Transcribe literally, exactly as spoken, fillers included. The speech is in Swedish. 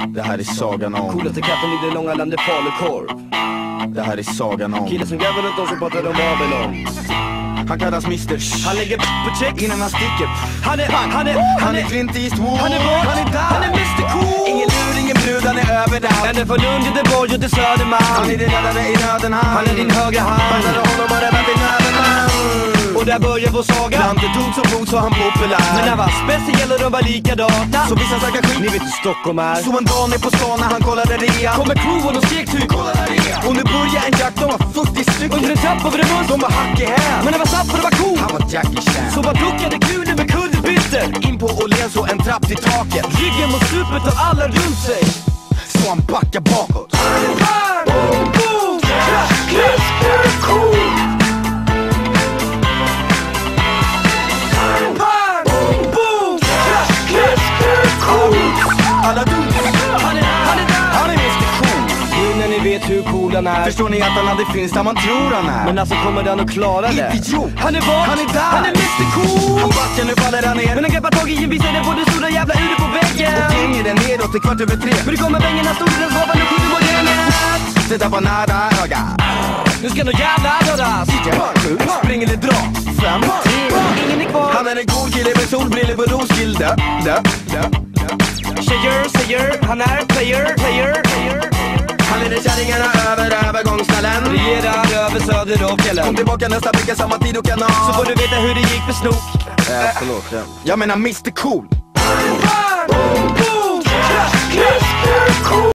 Det här är sagan om coolaste katten i det långa landet falukorv. Det här är sagan om killen som gräver runt oss och pratar om Babylon. Han kallas mister Han lägger på check innan han sticker. Han är, han, han är, Han är Clint Eastwood. Han är vad? Han är där. Han är mister Cool. Ingen lur, ingen brud, han är överallt. Ända från Lund till Göteborg och till Södermalm. Han är din räddare i nöden, han Han är din högra hand. Bandade honom och räddat din överman. Och där börjar vår saga. Dante tog som fot så han populär. Men han var speciell och de var likadana. Så vissa snackar skit. Ni vet hur Stockholm är. Så en dag ner på stan när han kollade rea. Kommer crewen och skrek typ Kolla där rea. Och nu börjar en jakt, de var fyrtio stycken. under en trapp över en buss. De var hack i häl. Men det var snabbt och det var cool. Han var Jackie Chan. Så man duckade kulor med kullerbyttor. In på Åhléns och en trapp till taket. Ryggen mot stupet av alla runt sig. Så han backar bakåt. Bang! Boom! Boom! Crash! Crash! Crash! Cool! Bang! Boom! Boom! Crash! Crash! Crash! Cool! Alla du, Han är, han är där! han är mister Cool. Nu när ni vet hur cool han är. Förstår ni att han aldrig finns där man tror han är? Men alltså kommer han att klara det? Idiot! Han är vad? Han är där! Han är mister Cool! Han backar, nu faller han ner. Men han greppar tag i en visare på den stora jävla uret på väggen. Och kränger den nedåt till kvart över tre. Men det kommer bängarna stor, den svavar nu skjuter mot genet. Det där var nära öga. Nu ska nog jävla dödas. Sju, spring eller dra. Fem, Ingen är kvar. han är en cool kille med solbrillor på Roskilde. Dö, dö, dö. Tjejer, säger, han är player, player, player. Han leder kärringarna över övergångsställen. Regerar över söder och Kom fjällen. tillbaka nästa vecka, samma tid och kanal. Så får du veta hur det gick för snok. Äh, förlåt, ja. Jag menar mister Cool. Bang! Boom! Boom! Crash! Crash! Crash! Cool!